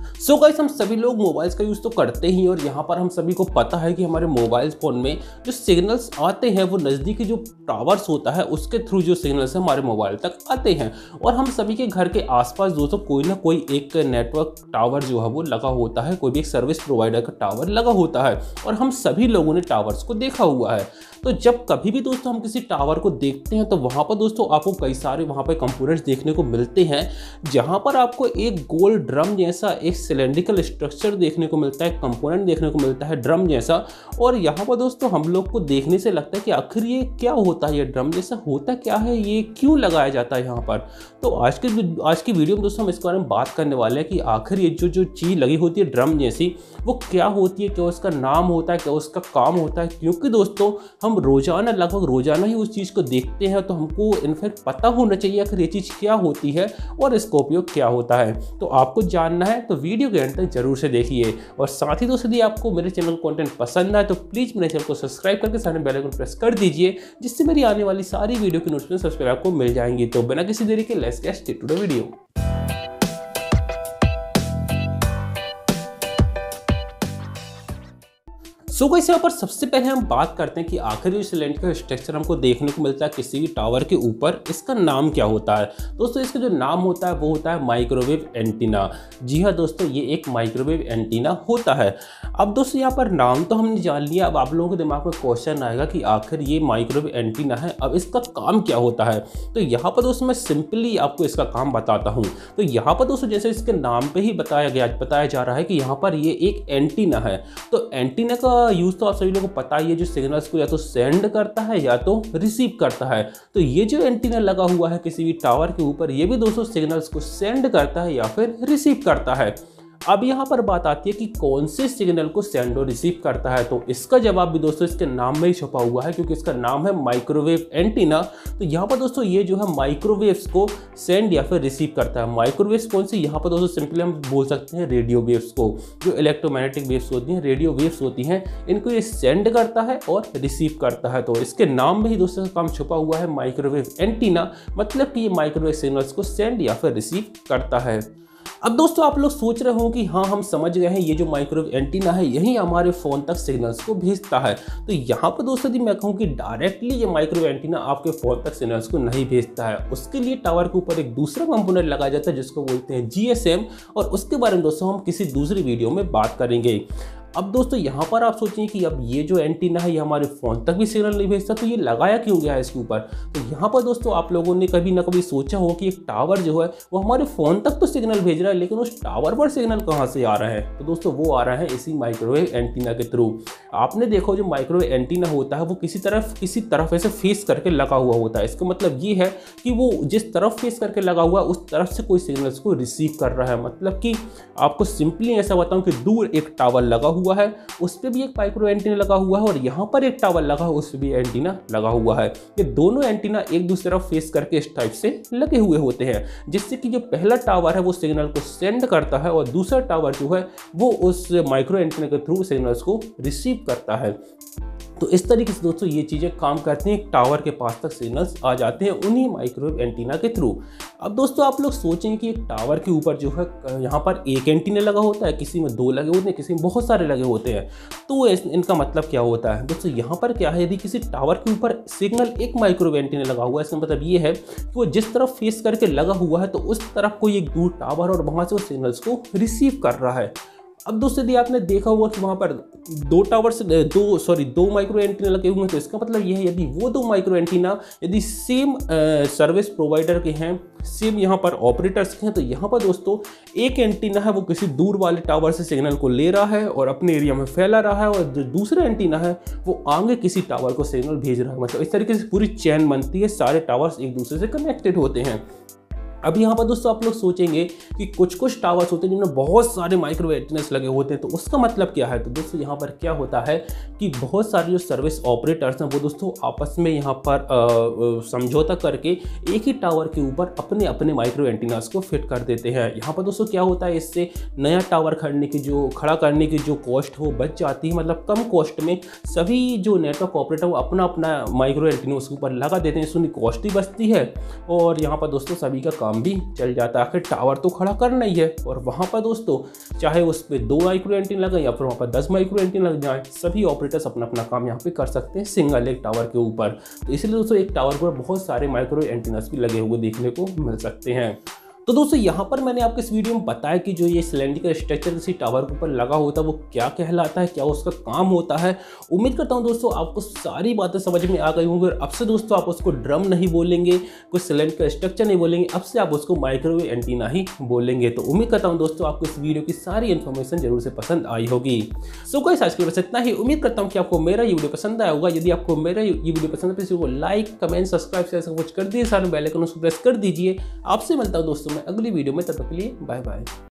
So guys, हम सभी लोग मोबाइल्स का यूज़ तो करते ही और यहाँ पर हम सभी को पता है कि हमारे मोबाइल फ़ोन में जो सिग्नल्स आते हैं वो नज़दीकी जो टावर्स होता है उसके थ्रू जो सिग्नल्स है हमारे मोबाइल तक आते हैं। और हम सभी के घर के आसपास दोस्तों कोई ना कोई एक नेटवर्क टावर जो है वो लगा होता है, कोई भी एक सर्विस प्रोवाइडर का टावर लगा होता है और हम सभी लोगों ने टावर्स को देखा हुआ है। तो जब कभी भी दोस्तों हम किसी टावर को देखते हैं तो वहाँ पर दोस्तों आपको कई सारे वहाँ पर कंपोनेंट्स देखने को मिलते हैं, जहाँ पर आपको एक गोल ड्रम जैसा एक सिलेंड्रिकल स्ट्रक्चर देखने को मिलता है, कंपोनेंट देखने को मिलता है ड्रम जैसा। और यहाँ पर दोस्तों हम लोग को देखने से लगता है कि आखिर ये क्या होता है, ये ड्रम जैसा होता क्या है, ये क्यों लगाया जाता है यहाँ पर। तो आज की वीडियो में दोस्तों हम इसके बारे में बात करने वाले हैं कि आखिर ये जो चीज़ लगी होती है ड्रम जैसी वो क्या होती है, क्या उसका नाम होता है, क्या उसका काम होता है। क्योंकि दोस्तों हम रोजाना लगभग रोजाना ही उस चीज़ को देखते हैं, तो हमको इनफैक्ट पता होना चाहिए आखिर ये चीज़ क्या होती है और इसका उपयोग क्या होता है। तो आपको जानना है तो वीडियो के अंत तक जरूर से देखिए। और साथ ही दोस्तों यदि आपको मेरे चैनल कंटेंट पसंद आए तो प्लीज़ मेरे चैनल को सब्सक्राइब करके सामने बेल आइकन प्रेस कर दीजिए, जिससे मेरी आने वाली सारी वीडियो की नोटिफिकेशन सबसे पहले आपको मिल जाएंगी। तो बिना किसी देरी के let's get started to the video. So guys, यहाँ पर सबसे पहले हम बात करते हैं कि आखिर जो सिलेंडर का स्ट्रक्चर हमको देखने को मिलता है किसी भी टावर के ऊपर, इसका नाम क्या होता है। दोस्तों इसका जो नाम होता है वो होता है माइक्रोवेव एंटीना। जी हाँ दोस्तों, ये एक माइक्रोवेव एंटीना होता है। अब दोस्तों यहाँ पर नाम तो हमने जान लिया, अब आप लोगों के दिमाग में क्वेश्चन आएगा कि आखिर ये माइक्रोवेव एंटीना है, अब इसका काम क्या होता है। तो यहाँ पर दोस्तों मैं सिंपली आपको इसका काम बताता हूँ। तो यहाँ पर दोस्तों जैसे इसके नाम पे ही बताया जा रहा है कि यहाँ पर ये एक एंटीना है। तो एंटीना का यूज तो आप सभी लोगों को पता ही है, जो सिग्नल्स को या तो सेंड करता है या तो रिसीव करता है। तो ये जो एंटीना लगा हुआ है किसी भी टावर के ऊपर, ये भी दोस्तों सिग्नल्स को सेंड करता है या फिर रिसीव करता है। अब यहाँ पर बात आती है कि कौन से सिग्नल को सेंड और रिसीव करता है। तो इसका जवाब भी दोस्तों इसके नाम में ही छुपा हुआ है, क्योंकि इसका नाम है माइक्रोवेव एंटीना। तो यहाँ पर दोस्तों ये जो है माइक्रोवेव्स को सेंड या फिर रिसीव करता है। माइक्रोवेव्स कौन सी, यहाँ पर दोस्तों सिंपली हम बोल सकते हैं रेडियो वेव्स को, जो इलेक्ट्रोमैग्नेटिक वेव्स होती हैं, रेडियो वेव्स होती हैं, इनको ये सेंड करता है और रिसीव करता है। तो इसके नाम में ही दोस्तों काम छुपा हुआ है माइक्रोवेव एंटीना, मतलब कि ये माइक्रोवेव सिग्नल्स को सेंड या फिर रिसीव करता है। अब दोस्तों आप लोग सोच रहे हो कि हाँ हम समझ गए हैं, ये जो माइक्रोवेव एंटीना है यही हमारे फ़ोन तक सिग्नल्स को भेजता है। तो यहाँ पर दोस्तों यदि मैं कहूँ कि डायरेक्टली ये माइक्रोवेव एंटीना आपके फ़ोन तक सिग्नल्स को नहीं भेजता है, उसके लिए टावर के ऊपर एक दूसरा कंपोनेंट लगाया जाता है जिसको बोलते हैं GSM, और उसके बारे में दोस्तों हम किसी दूसरी वीडियो में बात करेंगे। अब दोस्तों यहाँ पर आप सोचें कि अब ये जो एंटीना है ये हमारे फ़ोन तक भी सिग्नल नहीं भेजता, तो ये लगाया क्यों गया है इसके ऊपर। तो यहाँ पर दोस्तों आप लोगों ने कभी ना कभी सोचा हो कि एक टावर जो है वो हमारे फ़ोन तक तो सिग्नल भेज रहा है, लेकिन उस टावर पर सिग्नल कहाँ से आ रहा है। तो दोस्तों वो आ रहा है इसी माइक्रोवेव एंटीना के थ्रू। आपने देखो जो माइक्रोवेव एंटीना होता है वो किसी तरफ ऐसे फेस करके लगा हुआ होता है। इसका मतलब ये है कि वो जिस तरफ फेस करके लगा हुआ है उस तरफ से कोई सिग्नल्स को रिसीव कर रहा है। मतलब कि आपको सिंपली ऐसा बताऊँ कि दूर एक टावर लगा हुआ है, उस पे भी एक माइक्रो एंटीना लगा हुआ है, और यहाँ पर एक टावर लगा है, उस पे भी एंटीना लगा हुआ है। ये दोनों एंटीना एक दूसरे तरफ फेस करके इस टाइप से लगे हुए होते हैं, जिससे कि जो पहला टावर है वो सिग्नल को सेंड करता है और दूसरा टावर जो है वो उस माइक्रो एंटीना के थ्रू सिग्नल्स को रिसीव करता है। तो इस तरीके से दोस्तों ये चीज़ें काम करती हैं, एक टावर के पास तक सिग्नल्स आ जाते हैं उन्हीं माइक्रोवेव एंटीना के थ्रू। अब दोस्तों आप लोग सोचें कि एक टावर के ऊपर जो है यहाँ पर एक एंटीना लगा होता है, किसी में 2 लगे होते हैं, किसी में बहुत सारे लगे होते हैं। तो इनका मतलब क्या होता है दोस्तों, यहाँ पर क्या है, यदि किसी टावर के ऊपर सिग्नल एक माइक्रोवेव एंटीना लगा हुआ है, इसका मतलब ये है कि वो जिस तरफ फेस करके लगा हुआ है तो उस तरफ कोई एक दूर टावर और वहाँ से वो सिग्नल्स को रिसीव कर रहा है। अब दोस्तों यदि आपने देखा हुआ कि वहाँ पर 2 माइक्रो एंटीना लगे हुए हैं, तो इसका मतलब यह है यदि वो 2 माइक्रो एंटीना यदि सेम सर्विस प्रोवाइडर के हैं, सेम यहाँ पर ऑपरेटर्स के हैं, तो यहाँ पर दोस्तों एक एंटीना है वो किसी दूर वाले टावर से सिग्नल को ले रहा है और अपने एरिया में फैला रहा है, और जो दूसरा एंटीना है वो आगे किसी टावर को सिग्नल भेज रहा है। मतलब इस तरीके से पूरी चेन बनती है, सारे टावर्स एक दूसरे से कनेक्टेड होते हैं। अब यहाँ पर दोस्तों आप लोग सोचेंगे कि कुछ टावर्स होते हैं जिनमें बहुत सारे माइक्रोवेव एंटीनास लगे होते हैं, तो उसका मतलब क्या है। तो दोस्तों यहाँ पर क्या होता है कि बहुत सारे जो सर्विस ऑपरेटर्स हैं वो दोस्तों आपस में यहाँ पर समझौता करके एक ही टावर के ऊपर अपने अपने माइक्रोवेव एंटीनास को फिट कर देते हैं। यहाँ पर दोस्तों क्या होता है, इससे नया टावर खड़ा करने की जो कॉस्ट है वो बच जाती है। मतलब कम कॉस्ट में सभी जो नेटवर्क ऑपरेटर वो अपना अपना माइक्रोवेव एंटीना उसके ऊपर लगा देते हैं, इसमें कॉस्ट भी बचती है और यहाँ पर दोस्तों सभी का काम भी चल जाता है। आखिर टावर तो खड़ा करना ही है, और वहाँ पर दोस्तों चाहे उस पर 2 माइक्रो एंटीना लगे या फिर वहाँ पर 10 माइक्रो एंटीना लग जाए, सभी ऑपरेटर्स अपना अपना काम यहाँ पे कर सकते हैं सिंगल एक टावर के ऊपर। तो इसलिए दोस्तों एक टावर पर बहुत सारे माइक्रो एंटीनास भी लगे हुए देखने को मिल सकते हैं। तो दोस्तों यहाँ पर मैंने आपको इस वीडियो में बताया कि जो ये सिलेंडर स्ट्रक्चर किसी टावर के ऊपर लगा होता है वो क्या कहलाता है, क्या उसका काम होता है। उम्मीद करता हूँ दोस्तों आपको सारी बातें समझ में आ गई होंगी, और अब से दोस्तों आप उसको ड्रम नहीं बोलेंगे, कोई सिलेंडर स्ट्रक्चर नहीं बोलेंगे, अब से आप उसको माइक्रोवेव एंटीना ही बोलेंगे। तो उम्मीद करता हूँ दोस्तों आपको इस वीडियो की सारी इन्फॉर्मेशन जरूर से पसंद आई होगी। सो गाइस आज की बस इतना ही। उम्मीद करता हूँ कि आपको मेरा ये वीडियो पसंद आया होगा। यदि आपको मेरा ये वीडियो पसंद है तो लाइक कमेंट सब्सक्राइब शेयर सब कुछ कर दिए, सारे बेल आइकन को प्रेस कर दीजिए। आपसे मिलता हूँ दोस्तों मैं अगली वीडियो में, तब तक के लिए बाय बाय।